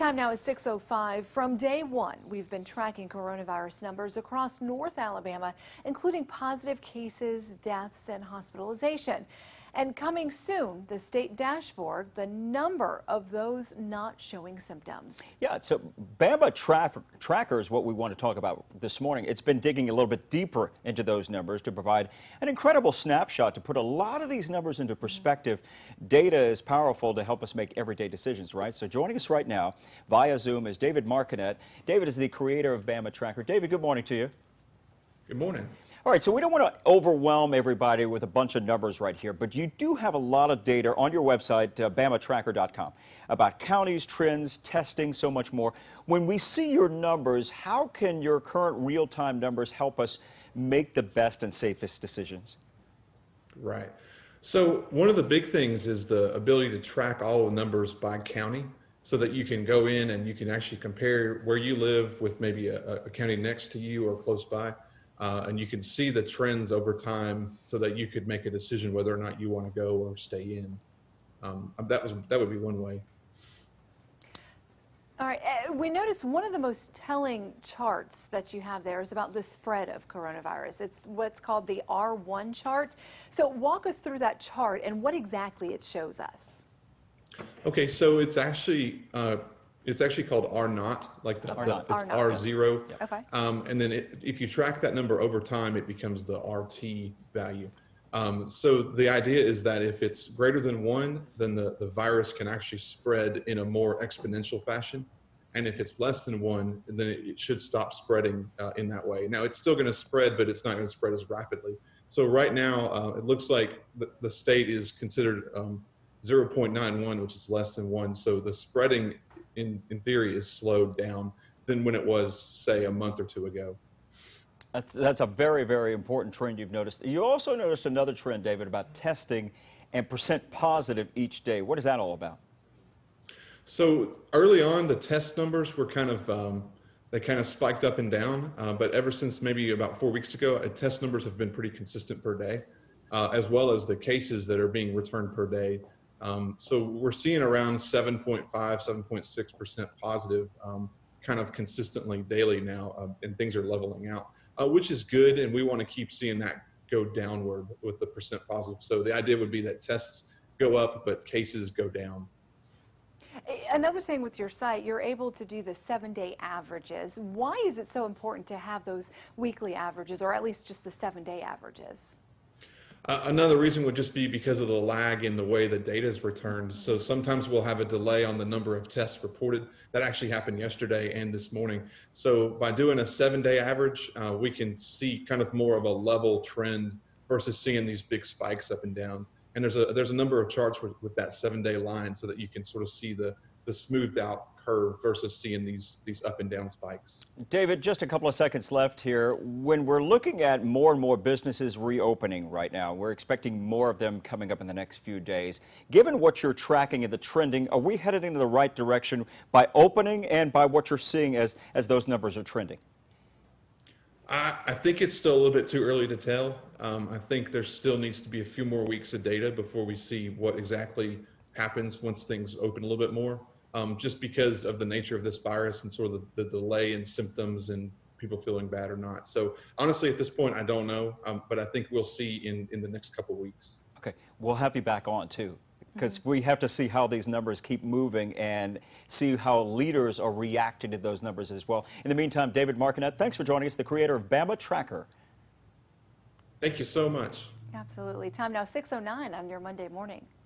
Time now is 6:05. From day one, we've been tracking coronavirus numbers across North Alabama, including positive cases, deaths, and hospitalization. And coming soon, the state dashboard, the number of those not showing symptoms. Yeah, so Bama Tracker is what we want to talk about this morning. It's been digging a little bit deeper into those numbers to provide an incredible snapshot to put a lot of these numbers into perspective. Data is powerful to help us make everyday decisions, right? So joining us right now via Zoom is David Marconet. David is the creator of Bama Tracker. David, good morning to you. Good morning. All right, so we don't want to overwhelm everybody with a bunch of numbers right here, but you do have a lot of data on your website, bamatracker.com, about counties, trends, testing, so much more. When we see your numbers, how can your current real-time numbers help us make the best and safest decisions? Right. So one of the big things is the ability to track all the numbers by county so that you can go in and you can actually compare where you live with maybe a county next to you or close by. And you can see the trends over time so that you could make a decision whether or not you want to go or stay in. That would be one way. All right, we noticed one of the most telling charts that you have there is about the spread of coronavirus. It's what's called the R1 chart. So walk us through that chart and what exactly it shows us. Okay, so it's actually called R naught, like it's R0. Yeah. Okay. And then if you track that number over time, it becomes the RT value. So the idea is that if it's greater than 1, then the virus can actually spread in a more exponential fashion. And if it's less than 1, then it should stop spreading in that way. Now, it's still going to spread, but it's not going to spread as rapidly. So right now, it looks like the state is considered 0.91, which is less than 1. So the spreading in theory is slowed down than when it was, say, a month or 2 ago. That's a very, very important trend you've noticed. You also noticed another trend, David, about testing and percent positive each day. What is that all about? So early on, the test numbers were they kind of spiked up and down. But ever since maybe about 4 weeks ago, test numbers have been pretty consistent per day, as well as the cases that are being returned per day. So we're seeing around 7.5, 7.6% positive kind of consistently daily now, and things are leveling out, which is good. And we want to keep seeing that go downward with the percent positive. So the idea would be that tests go up, but cases go down. Another thing with your site, you're able to do the 7-day averages. Why is it so important to have those weekly averages, or at least just the 7-day averages? Another reason would just be because of the lag in the way the data is returned. So sometimes we'll have a delay on the number of tests reported. That actually happened yesterday and this morning. So by doing a 7-day average, we can see kind of more of a level trend versus seeing these big spikes up and down. And there's a number of charts with that 7-day line so that you can sort of see the smoothed out curve versus seeing these up and down spikes. David, just a couple of seconds left here. When we're looking at more and more businesses reopening right now, we're expecting more of them coming up in the next few days. Given what you're tracking and the trending, are we headed in the right direction by opening and by what you're seeing as those numbers are trending? I think it's still a little bit too early to tell. I think there still needs to be a few more weeks of data before we see what exactly happens once things open a little bit more. Just because of the nature of this virus and sort of the delay in symptoms and people feeling bad or not. So honestly, at this point, I don't know, but I think we'll see in the next couple of weeks. Okay, we'll have you back on too, because we have to see how these numbers keep moving and see how leaders are reacting to those numbers as well. In the meantime, David Marconet, thanks for joining us, the creator of Bama Tracker. Thank you so much. Absolutely. Time now 6:09 on your Monday morning.